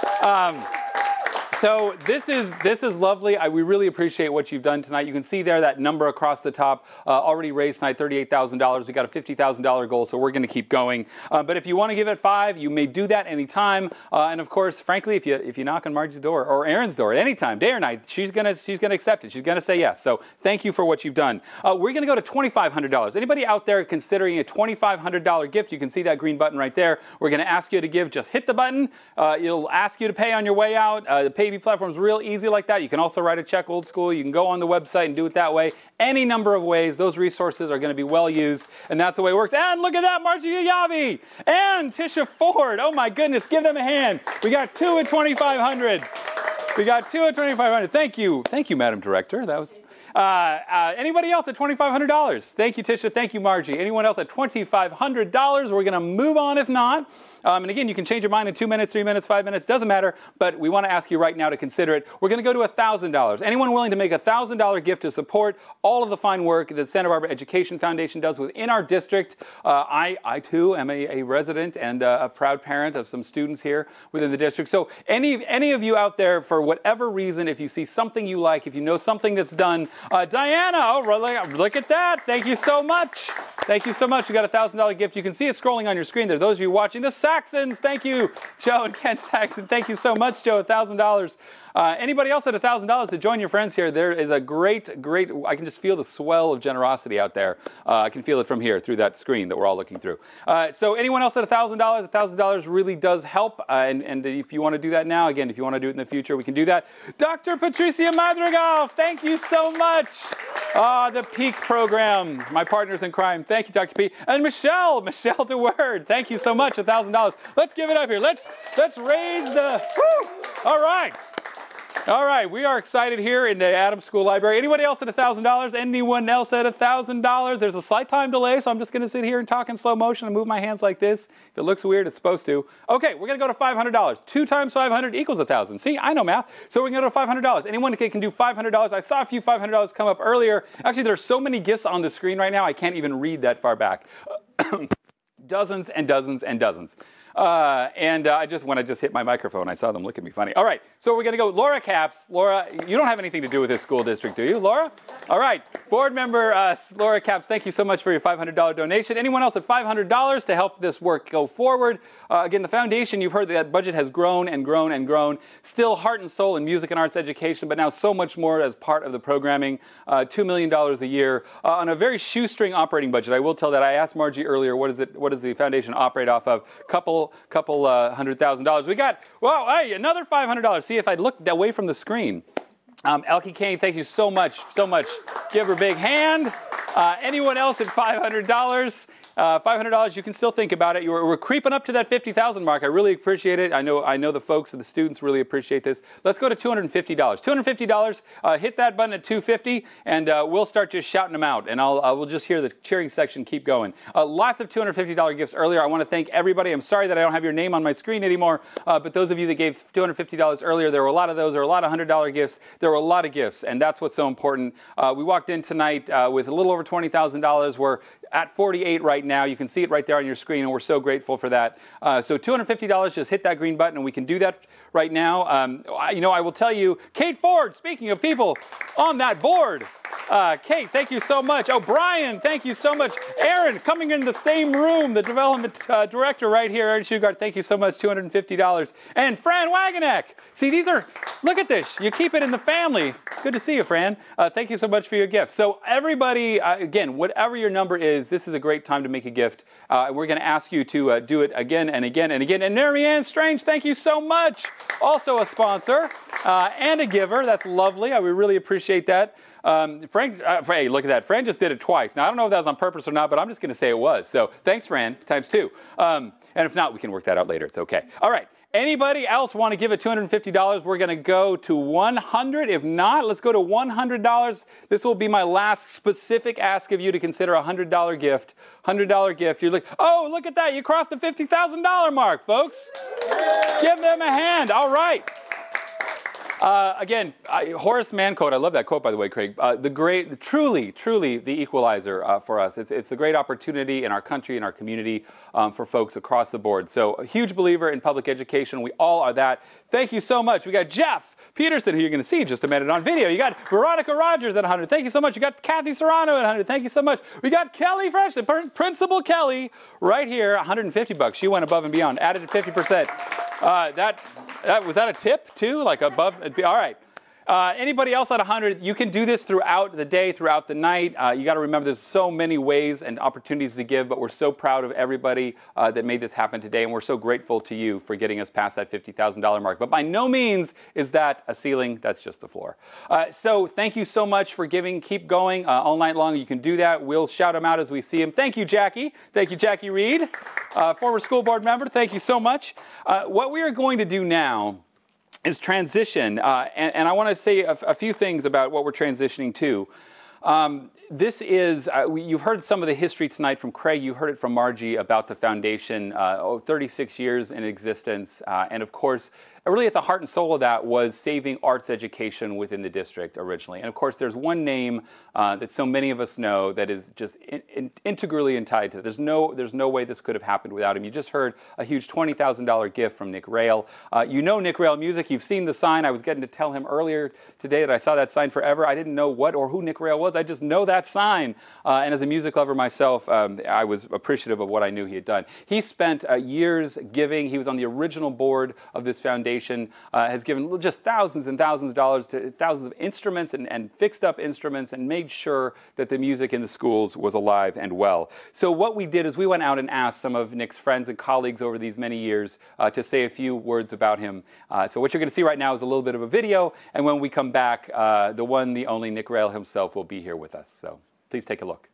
So this is lovely. We really appreciate what you've done tonight. You can see there that number across the top already raised tonight, $38,000. We got a $50,000 goal, so we're going to keep going. But if you want to give it $5, you may do that anytime. And of course, frankly, if you knock on Margie's door or Erin's door at any time, day or night, she's gonna accept it. She's gonna say yes. So thank you for what you've done. We're going to go to $2,500. Anybody out there considering a $2,500 gift? You can see that green button right there. We're going to ask you to give. Just hit the button. It'll ask you to pay on your way out. The pay platform is real easy like that. You can also write a check old school. You can go on the website and do it that way. Any number of ways. Those resources are going to be well used, and that's the way it works. And look at that, Margie Yavi and Tisha Ford. Oh my goodness, give them a hand. We got 2 at $2,500. We got 2 at $2,500. Thank you, Madam Director. That was. Anybody else at $2,500? Thank you, Tisha. Thank you, Margie. Anyone else at $2,500? We're going to move on if not. And again, you can change your mind in 2 minutes, 3 minutes, 5 minutes. Doesn't matter. But we want to ask you right now to consider it. We're going to go to $1,000. Anyone willing to make a $1,000 gift to support all of the fine work that Santa Barbara Education Foundation does within our district? I too am a resident and a proud parent of some students here within the district. So any of you out there, for whatever reason, if you see something you like, if you know something that's done, Diana, oh, look at that. Thank you so much. Thank you so much. You got a $1,000 gift. You can see it scrolling on your screen there. Those of you watching, the Saxons, thank you, Joe and Ken Saxon. Thank you so much, Joe, $1,000. Anybody else at $1,000 to join your friends here? There is a great, I can just feel the swell of generosity out there. I can feel it from here through that screen that we're all looking through. So anyone else at $1,000? $1,000 really does help. And if you want to do that now, again, if you want to do it in the future, we can do that. Dr. Patricia Madrigal, thank you so much. The Peak program, my partners in crime. Thank you, Dr. P. And Michelle DeWord, thank you so much, $1,000. Let's give it up here. Let's raise the, woo! All right, we are excited here in the Adams School Library. Anybody else at $1,000? Anyone else at $1,000? There's a slight time delay, so I'm just going to sit here and talk in slow motion and move my hands like this. If it looks weird, it's supposed to. Okay, we're going to go to $500. 2 times 500 equals 1,000. See, I know math. So we're going to go to $500. Anyone can do $500. I saw a few $500 come up earlier. Actually, there's so many gifts on the screen right now, I can't even read that far back. Dozens and dozens and dozens. When I just hit my microphone, I saw them look at me funny. All right, so we're going to go Laura Capps. Laura, you don't have anything to do with this school district, do you, Laura? All right, board member Laura Capps, thank you so much for your $500 donation. Anyone else at $500 to help this work go forward? Again, the foundation, you've heard that budget has grown and grown and grown. Still heart and soul in music and arts education, but now so much more as part of the programming. $2 million a year on a very shoestring operating budget. I will tell that I asked Margie earlier, what does the foundation operate off of? Couple $100,000. We got, well, hey, another $500. See if I looked away from the screen. Elkie Kane, thank you so much. Give her a big hand. Anyone else at $500? $500, you can still think about it. We're creeping up to that 50,000 mark. I really appreciate it. I know the folks and the students really appreciate this. Let's go to $250. $250, hit that button at 250, and we'll start just shouting them out. And we'll just hear the cheering section keep going. Lots of $250 gifts earlier. I want to thank everybody. I'm sorry that I don't have your name on my screen anymore, but those of you that gave $250 earlier, there were a lot of those. There were a lot of $100 gifts. There were a lot of gifts, and that's what's so important. We walked in tonight with a little over $20,000. We're at 48 right now. You can see it right there on your screen, and we're so grateful for that. So $250, just hit that green button, and we can do that right now. I will tell you, Kate Ford, speaking of people on that board, Kate, thank you so much. Oh, Brian, thank you so much. Aaron, coming in the same room, the development director right here, Aaron Shugart, thank you so much, $250. And Fran Wagenek. See, look at this. You keep it in the family. Good to see you, Fran. Thank you so much for your gift. So everybody, again, whatever your number is, this is a great time to make a gift. We're going to ask you to do it again and again and again. And Marianne Strange, thank you so much. Also a sponsor and a giver. That's lovely. We really appreciate that. Frank, hey, look at that. Fran just did it twice. Now, I don't know if that was on purpose or not, but I'm just going to say it was. So thanks, Fran, times 2. And if not, we can work that out later. It's okay. All right. Anybody else want to give it $250? We're going to go to $100. If not, let's go to $100. This will be my last specific ask of you to consider a $100 gift. $100 gift. You're like, oh, look at that. You crossed the $50,000 mark, folks. Give them a hand. All right. Again, Horace Mann quote. I love that quote, by the way, Craig. Truly the equalizer for us. It's the great opportunity in our country, in our community, for folks across the board. So a huge believer in public education. We all are that. Thank you so much. We got Jeff Peterson, who you're going to see in just a minute on video. You got Veronica Rogers at 100. Thank you so much. You got Kathy Serrano at 100. Thank you so much. We got Kelly Fresh, Principal Kelly, right here, $150. She went above and beyond, added 50%. Was that a tip too? Like above? All right. Anybody else at 100? You can do this throughout the day, throughout the night. You got to remember there's so many ways and opportunities to give, but we're so proud of everybody that made this happen today, and we're so grateful to you for getting us past that $50,000 mark. But by no means is that a ceiling. That's just the floor. So thank you so much for giving. Keep going all night long. You can do that. We'll shout them out as we see them. Thank you, Jackie. Thank you, Jackie Reed, former school board member. Thank you so much. What we are going to do now is transition, and I want to say a few things about what we're transitioning to. This is, you've heard some of the history tonight from Craig, you heard it from Margie about the foundation, 36 years in existence, and of course, really at the heart and soul of that was saving arts education within the district originally. And of course, there's one name that so many of us know that is just integrally tied to it. There's no way this could have happened without him. You just heard a huge $20,000 gift from Nick Rail. You know Nick Rail Music. You've seen the sign. I was getting to tell him earlier today that I saw that sign forever. I didn't know what or who Nick Rail was. I just know that sign. And as a music lover myself, I was appreciative of what I knew he had done. He spent years giving. He was on the original board of this foundation. Has given just thousands and thousands of dollars to thousands of instruments and fixed up instruments and made sure that the music in the schools was alive and well. So what we did is we went out and asked some of Nick's friends and colleagues over these many years to say a few words about him. So what you're going to see right now is a little bit of a video, and when we come back, the one, the only Nick Rail himself will be here with us. So please take a look.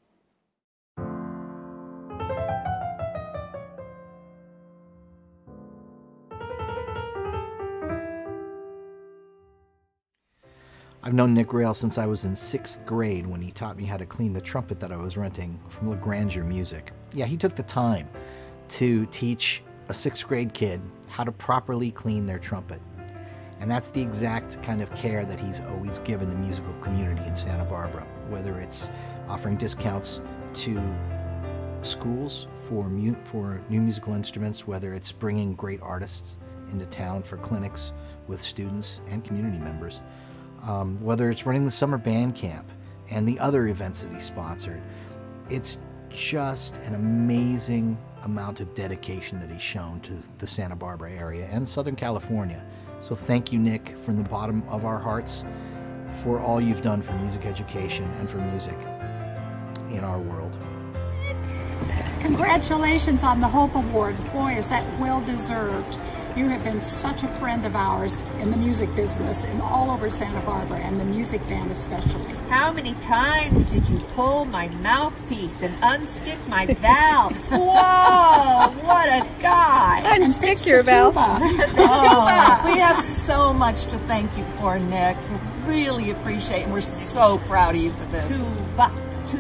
I've known Nick Rail since I was in 6th grade when he taught me how to clean the trumpet that I was renting from La Grandeur Music. Yeah, he took the time to teach a 6th grade kid how to properly clean their trumpet. And that's the exact kind of care that he's always given the musical community in Santa Barbara, whether it's offering discounts to schools for new musical instruments, whether it's bringing great artists into town for clinics with students and community members. Whether it's running the summer band camp and the other events that he sponsored. It's just an amazing amount of dedication that he's shown to the Santa Barbara area and Southern California. So thank you, Nick, from the bottom of our hearts for all you've done for music education and for music in our world. Congratulations on the Hope Award. Boy, is that well deserved. You have been such a friend of ours in the music business and all over Santa Barbara, and the music band especially. How many times did you pull my mouthpiece and unstick my valves? Whoa, what a guy! Unstick your valves. The tuba. We have so much to thank you for, Nick. We really appreciate it, and we're so proud of you for this. Tuba.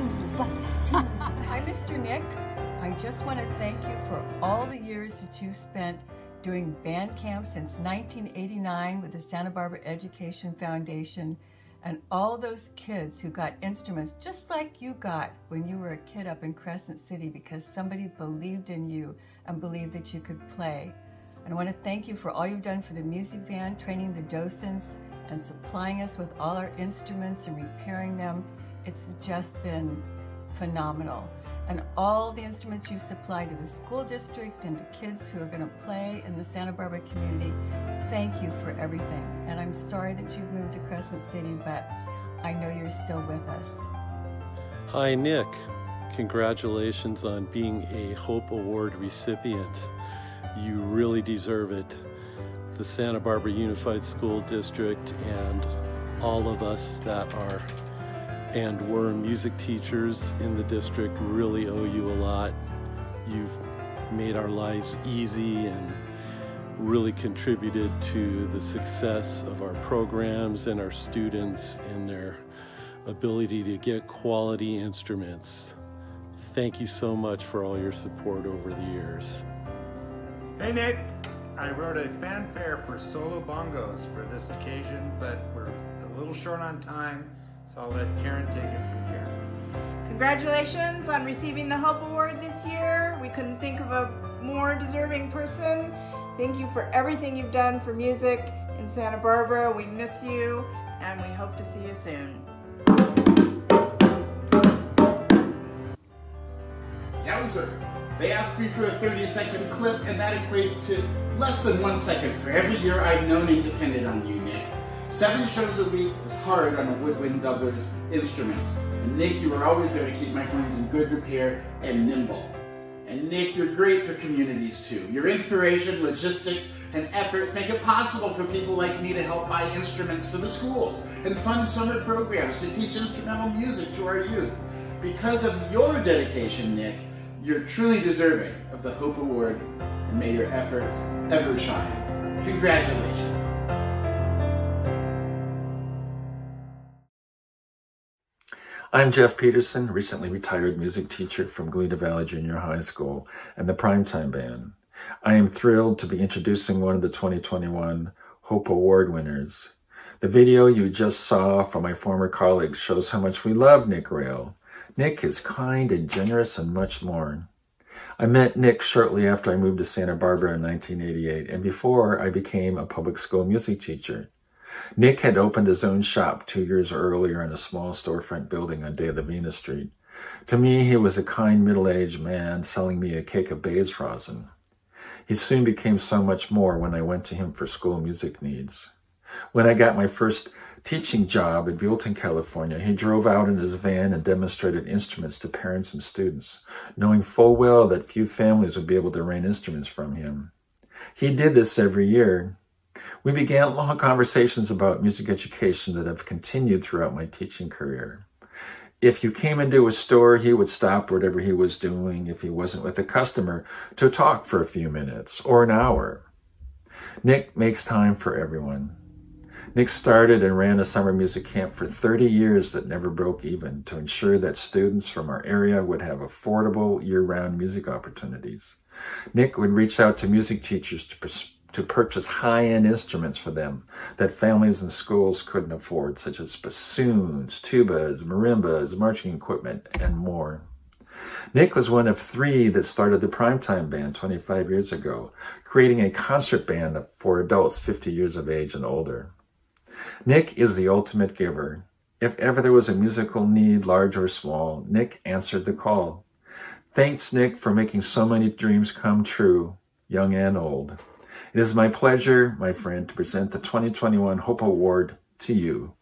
Hi, Mr. Nick. I just want to thank you for all the years that you've spent doing band camp since 1989 with the Santa Barbara Education Foundation, and all those kids who got instruments just like you got when you were a kid up in Crescent City because somebody believed in you and believed that you could play. And I want to thank you for all you've done for the music band, training the docents and supplying us with all our instruments and repairing them. It's just been phenomenal. And all the instruments you've supplied to the school district and to kids who are going to play in the Santa Barbara community, thank you for everything. And I'm sorry that you've moved to Crescent City, but I know you're still with us. Hi, Nick. Congratulations on being a Hope Award recipient. You really deserve it. The Santa Barbara Unified School District and all of us that are and were music teachers in the district really owe you a lot. You've made our lives easy and really contributed to the success of our programs and our students and their ability to get quality instruments. Thank you so much for all your support over the years. Hey Nick, I wrote a fanfare for solo bongos for this occasion, but we're a little short on time. So I'll let Karen take it from here. Congratulations on receiving the Hope Award this year. We couldn't think of a more deserving person. Thank you for everything you've done for music in Santa Barbara. We miss you, and we hope to see you soon. Yowzer. They asked me for a 30-second clip, and that equates to less than 1 second for every year I've known and depended on you, Nick. 7 shows a week is hard on a woodwind doubler's instruments. And Nick, you were always there to keep my horns in good repair and nimble. And Nick, you're great for communities too. Your inspiration, logistics, and efforts make it possible for people like me to help buy instruments for the schools and fund summer programs to teach instrumental music to our youth. Because of your dedication, Nick, you're truly deserving of the Hope Award, and may your efforts ever shine. Congratulations. I'm Jeff Peterson, recently retired music teacher from Galena Valley Junior High School and the Primetime Band. I am thrilled to be introducing one of the 2021 Hope Award winners. The video you just saw from my former colleagues shows how much we love Nick Rail. Nick is kind and generous and much more. I met Nick shortly after I moved to Santa Barbara in 1988 and before I became a public school music teacher. Nick had opened his own shop 2 years earlier in a small storefront building on De La Vina Street. To me, he was a kind middle-aged man selling me a cake of Baysrosin. He soon became so much more when I went to him for school music needs. When I got my first teaching job in Buellton, California, he drove out in his van and demonstrated instruments to parents and students, knowing full well that few families would be able to rent instruments from him. He did this every year. We began long conversations about music education that have continued throughout my teaching career. If you came into a store, he would stop whatever he was doing if he wasn't with a customer to talk for a few minutes or an hour. Nick makes time for everyone. Nick started and ran a summer music camp for 30 years that never broke even to ensure that students from our area would have affordable year-round music opportunities. Nick would reach out to music teachers to purchase high-end instruments for them that families and schools couldn't afford, such as bassoons, tubas, marimbas, marching equipment, and more. Nick was one of 3 that started the Primetime Band 25 years ago, creating a concert band for adults 50 years of age and older. Nick is the ultimate giver. If ever there was a musical need, large or small, Nick answered the call. Thanks, Nick, for making so many dreams come true, young and old. It is my pleasure, my friend, to present the 2021 Hope Award to you.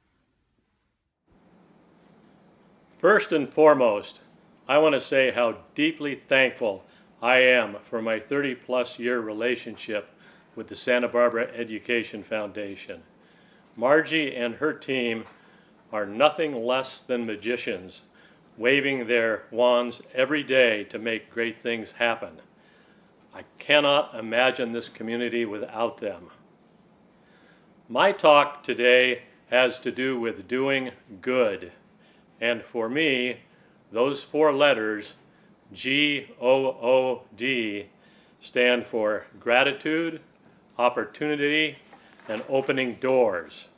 First and foremost, I want to say how deeply thankful I am for my 30-plus year relationship with the Santa Barbara Education Foundation. Margie and her team are nothing less than magicians, waving their wands every day to make great things happen. I cannot imagine this community without them. My talk today has to do with doing good, and for me, those 4 letters, G-O-O-D, stand for gratitude, opportunity, and opening doors.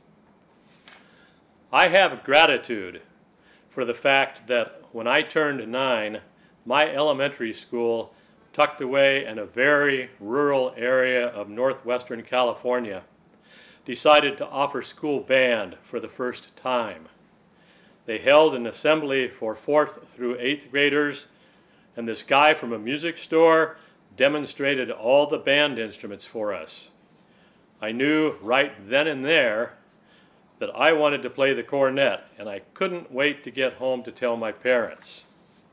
I have gratitude for the fact that when I turned 9, my elementary school, tucked away in a very rural area of northwestern California, decided to offer school band for the first time. They held an assembly for 4th through 8th graders, and this guy from a music store demonstrated all the band instruments for us. I knew right then and there that I wanted to play the cornet, and I couldn't wait to get home to tell my parents.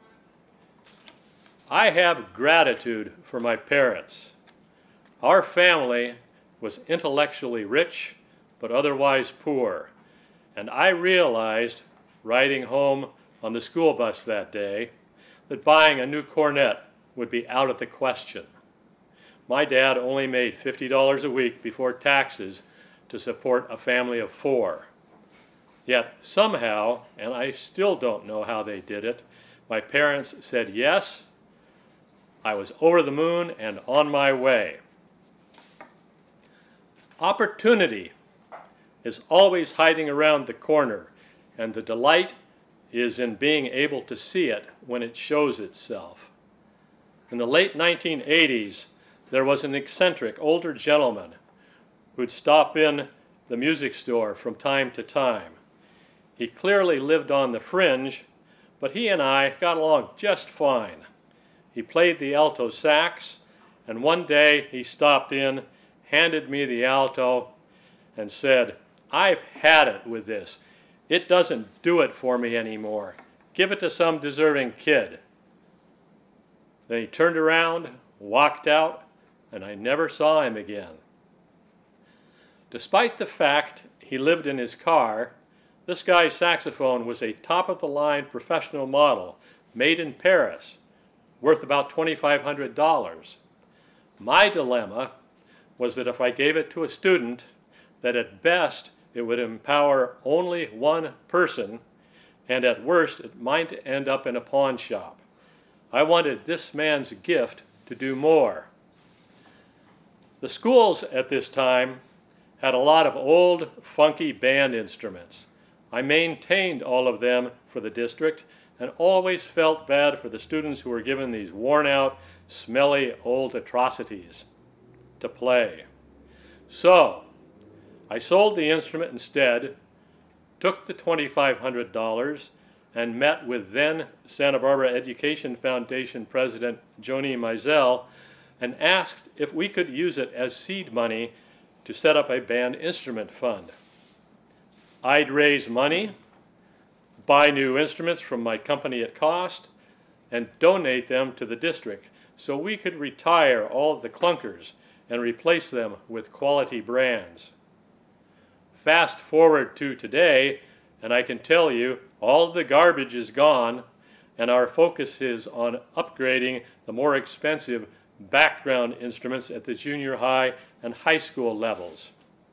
I have gratitude for my parents. Our family was intellectually rich, but otherwise poor, and I realized, riding home on the school bus that day, that buying a new cornet would be out of the question. My dad only made $50 a week before taxes to support a family of 4. Yet somehow, and I still don't know how they did it, my parents said yes. I was over the moon and on my way. Opportunity is always hiding around the corner, and the delight is in being able to see it when it shows itself. In the late 1980s, there was an eccentric older gentleman who'd stop in the music store from time to time. He clearly lived on the fringe, but he and I got along just fine. He played the alto sax, and one day he stopped in, handed me the alto, and said, "I've had it with this. It doesn't do it for me anymore. Give it to some deserving kid." Then he turned around, walked out, and I never saw him again. Despite the fact he lived in his car, this guy's saxophone was a top-of-the-line professional model made in Paris, worth about $2,500. My dilemma was that if I gave it to a student, that at best it would empower only one person, and at worst it might end up in a pawn shop. I wanted this man's gift to do more. The schools at this time had a lot of old, funky band instruments. I maintained all of them for the district and always felt bad for the students who were given these worn-out, smelly old atrocities to play. So, I sold the instrument instead, took the $2,500, and met with then Santa Barbara Education Foundation President Joni Mizell and asked if we could use it as seed money to set up a band instrument fund. I'd raise money, buy new instruments from my company at cost, and donate them to the district so we could retire all of the clunkers and replace them with quality brands. Fast forward to today, and I can tell you all the garbage is gone, and our focus is on upgrading the more expensive background instruments at the junior high and high school levels.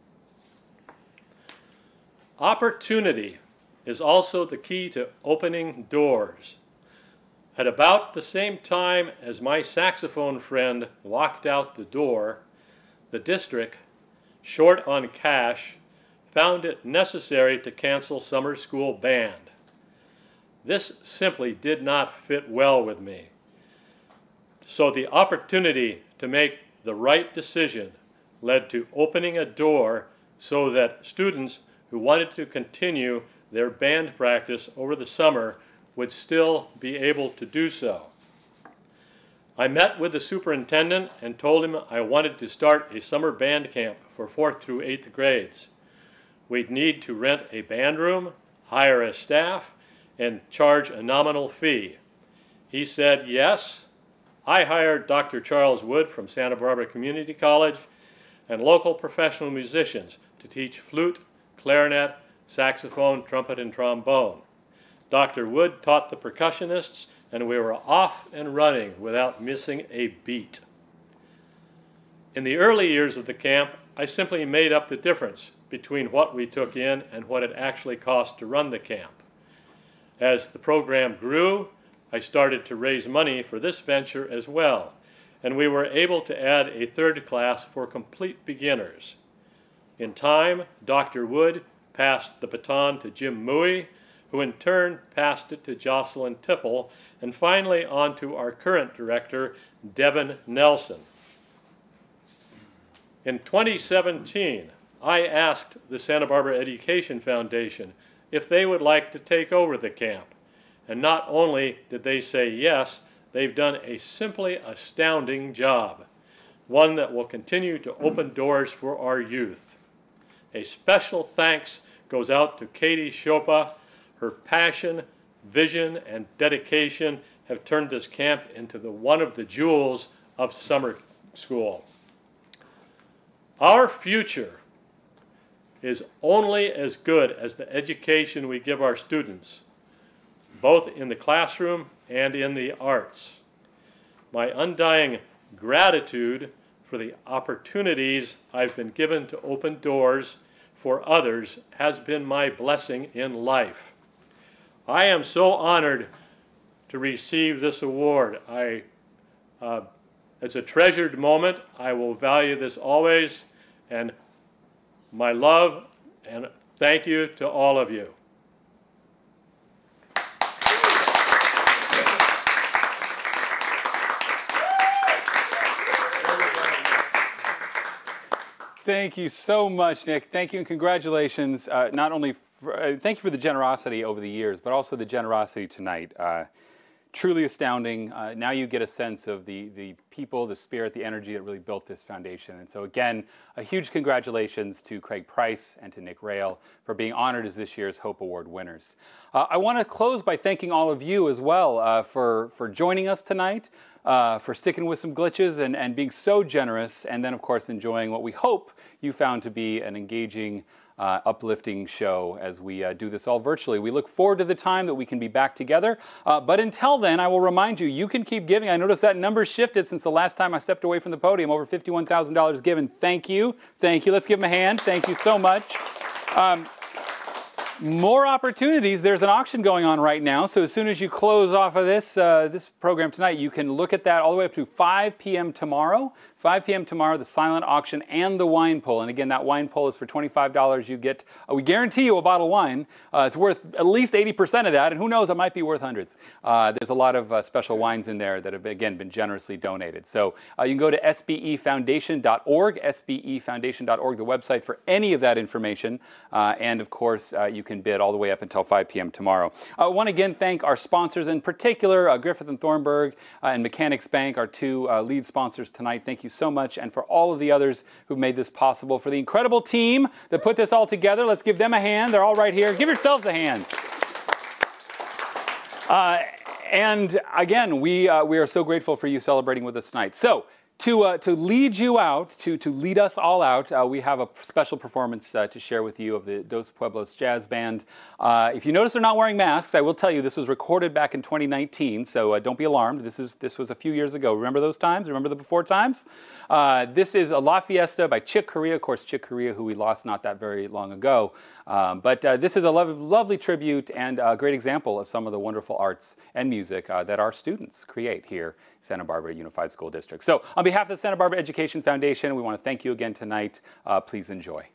Opportunity is also the key to opening doors. At about the same time as my saxophone friend walked out the door, the district, short on cash, found it necessary to cancel summer school band. This simply did not fit well with me. So the opportunity to make the right decision led to opening a door so that students who wanted to continue their band practice over the summer would still be able to do so. I met with the superintendent and told him I wanted to start a summer band camp for 4th through 8th grades. We'd need to rent a band room, hire a staff, and charge a nominal fee. He said yes. I hired Dr. Charles Wood from Santa Barbara Community College, and local professional musicians to teach flute, clarinet, saxophone, trumpet, and trombone. Dr. Wood taught the percussionists, and we were off and running without missing a beat. In the early years of the camp, I simply made up the difference between what we took in and what it actually cost to run the camp. As the program grew, I started to raise money for this venture as well, and we were able to add a third class for complete beginners. In time, Dr. Wood passed the baton to Jim Mui, who in turn passed it to Jocelyn Tipple, and finally on to our current director, Devin Nelson. In 2017, I asked the Santa Barbara Education Foundation if they would like to take over the camp. And not only did they say yes, they've done a simply astounding job, one that will continue to open doors for our youth. A special thanks goes out to Katie Chopa. Her passion, vision, and dedication have turned this camp into one of the jewels of summer school. Our future is only as good as the education we give our students, both in the classroom and in the arts. My undying gratitude for the opportunities I've been given to open doors for others has been my blessing in life. I am so honored to receive this award. It's a treasured moment. I will value this always, and my love and thank you to all of you. Thank you so much, Nick. Thank you and congratulations. Not only thank you for the generosity over the years, but also the generosity tonight. Truly astounding. Now you get a sense of the people, the spirit, the energy that really built this foundation. And so again, a huge congratulations to Craig Price and to Nick Rail for being honored as this year's Hope Award winners. I want to close by thanking all of you as well for joining us tonight, for sticking with some glitches and being so generous, and then of course enjoying what we hope you found to be an engaging, uplifting show as we do this all virtually. We look forward to the time that we can be back together. But until then, I will remind you, you can keep giving. I noticed that number shifted since the last time I stepped away from the podium. Over $51,000 given. Thank you. Thank you. Let's give them a hand. Thank you so much. More opportunities. There's an auction going on right now. So as soon as you close off of this, this program tonight, you can look at that all the way up to 5 p.m. tomorrow. 5 p.m. tomorrow, the silent auction and the wine pull. And again, that wine pull is for $25. You get, we guarantee you a bottle of wine. It's worth at least 80% of that, and who knows, it might be worth hundreds. There's a lot of special wines in there that have, again, been generously donated. So you can go to sbefoundation.org, sbefoundation.org, the website for any of that information. And of course, you can bid all the way up until 5 p.m. tomorrow. I want to again thank our sponsors, in particular, Griffith & Thornburg and Mechanics Bank, our two lead sponsors tonight. Thank you so much, and for all of the others who made this possible, for the incredible team that put this all together. Let's give them a hand. They're all right here. Give yourselves a hand. And again, we are so grateful for you celebrating with us tonight. So to lead you out, to lead us all out, we have a special performance to share with you of the Dos Pueblos Jazz Band. If you notice they're not wearing masks, I will tell you this was recorded back in 2019, so don't be alarmed. This was a few years ago. Remember those times? Remember the before times? This is a La Fiesta by Chick Corea. Of course, Chick Corea, who we lost not that very long ago. But this is a lovely tribute and a great example of some of the wonderful arts and music that our students create here in Santa Barbara Unified School District. So on behalf of the Santa Barbara Education Foundation, we want to thank you again tonight. Please enjoy.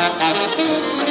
Thank you.